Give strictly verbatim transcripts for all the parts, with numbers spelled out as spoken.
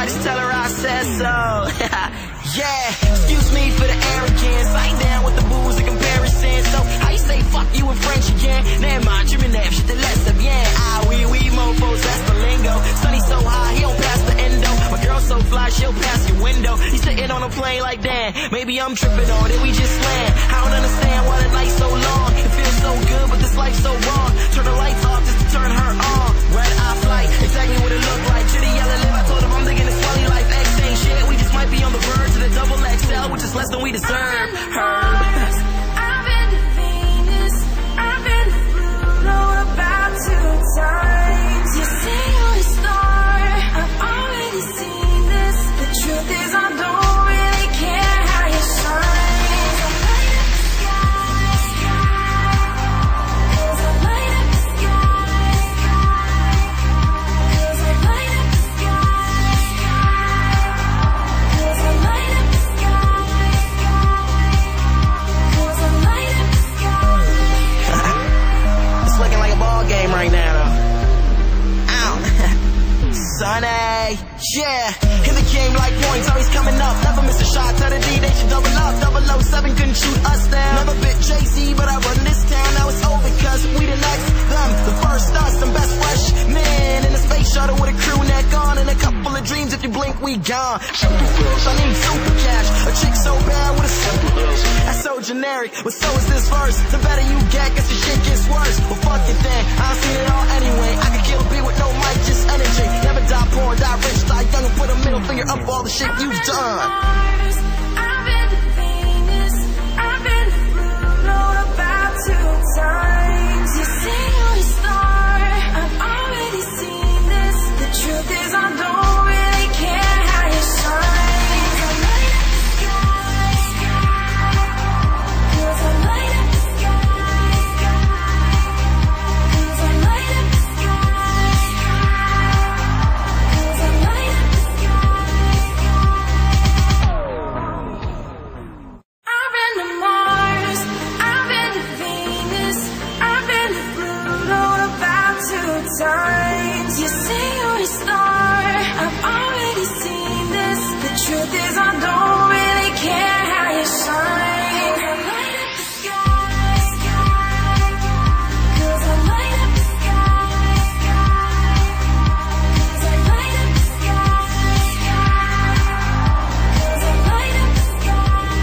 why, just tell her I said so. Yeah, excuse me for the arrogance. I ain't down with the booze and comparison. So how you say fuck you in French again? Never mind, je m'énerve, je te laisse bien. Ah oui, oui, mofos, that's the lingo. Sunny so high, he don't pass the endo. My girl so fly, she'll pass your window. He's sitting on a plane like damn. Maybe I'm tripping on it, we just land. I don't understand why the night's so long. It feels so good, but this life's so wrong. Turn the lights off just to turn her on. Red eye flight, exactly what it looked like. Chitty yellow live, I told him I'm thinking it's funny life. X ain't shit, we just might be on the verge of the double X L, which is less than we deserve. Herb. I've been to Venus, I've been to Pluto about two times. You say you're a star, I've already seen this. The truth is I don't really care how you shine. Cause I light up the sky. Cause I light up the sky. Cause I light up the sky. Cause I light up the sky. It's looking like a ball game right now, though. Ow. Sunny, yeah. Hit the game like points, always coming up. Never miss a shot, tell the D they should double up. double oh seven couldn't shoot us down. Never bit J C, but I run this town. Now it's over, cause we the next. Them, the first us, some best fresh men in a space shuttle with a crew neck on. And a couple of dreams, if you blink, we gone. Super flash, I need super cash. A chick so bad with a simple ass. That's so generic, but so is this verse. The better you get, guess the shit gets worse. Well, fuck it then, I've seen it all anyway. I could kill a beat with no mic, just energy. Never die poor, die rich, die young, and put a middle finger up all the shit you've done. I've been to Venus, I've been to Pluto about two times. You say you're a star, I've already seen this. The truth is I don't really care how you shine. Cause I light up the sky. Cause I light up the sky. Cause I light up the sky. Cause I light up the I've been to Mars, I've been to Venus, I've been to Pluto about two times. You say you're a star, I've already seen this. The truth is I don't really care how you shine. Cause I light up the sky. Cause I light up the sky. Cause I light up the sky. Cause I light up the sky.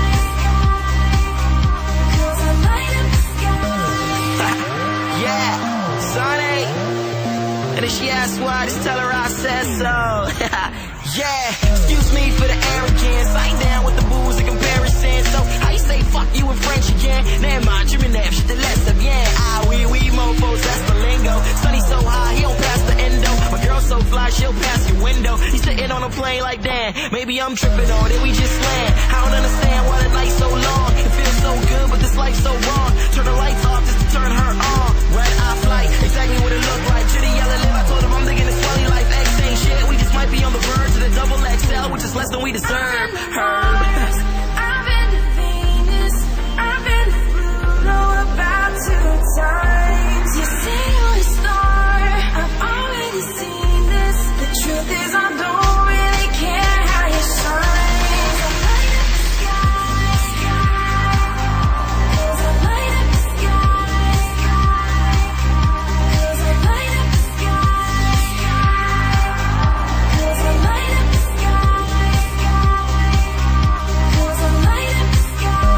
Cause I light up the sky. Yeah, Sunny. And if she asks why, just tell her I said so. Yeah, excuse me for the arrogance. I ain't down with the booze and comparison. So how you say fuck you in French again? Never mind, je m'énerve, je te laisse bien. Ah oui, oui, mofos, that's the lingo. Sunny so high, he don't pass the endo. My girl so fly, she'll pass your window. He's sitting on a plane like damn. Maybe I'm tripping on it, we just land. I don't understand why the night's so long. It feels so good, but this life's so wrong. Turn the lights off just to turn her on. Red eye flight, exactly what it looked like. Chitty yellow live, I told him I'm thinking it's funny life. X ain't shit, we just might be on the verge of the double X L, which is less than we deserve. Herb. I've been to Venus, I've been to Pluto about two times. You say you're a star, I've already seen this. The truth is I don't really care how you shine. Cause I light up the sky. Cause I light up the sky. Cause I light up the sky. Cause I light up the sky. Cause I light up the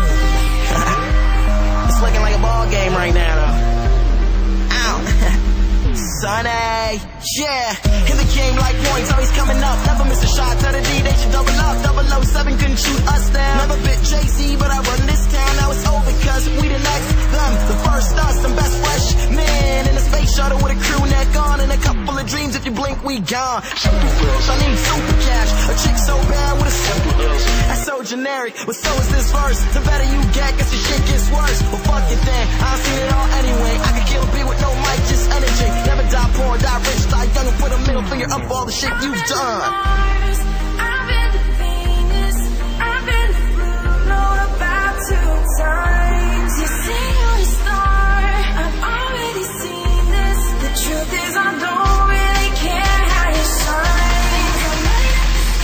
sky. It's looking like a ball game right now, though. Ow. Sunny, yeah. Hit the game like points, always coming up. Never miss a shot, tell the D they should double up. double oh seven couldn't shoot us down. Never bit J C, but I run this town. Now it's over, cause we the next. Them, the first us, some best fresh men in a space shuttle with a crew neck on. And a couple of dreams, if you blink, we gone. Super flash, I need super cash. A chick so bad with a simple ass. That's so generic, but so is this verse. The better you get, guess the shit gets worse. Well, fuck it then, I've seen it all anyway. I could kill a beat with no mic, just energy. Never die poor, die rich, die young, and put a middle finger up all the shit you've done. I've been to Venus, I've been to Pluto about two times. You say you're a star, I've already seen this. The truth is I don't really care how you shine. Cause I light up the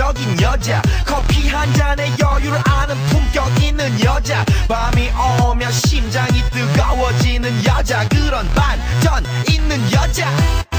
매력적인 여자 커피 한 잔에 여유를 아는 품격 있는 여자 밤이 오면 심장이 뜨거워지는 여자 그런 반전 있는 여자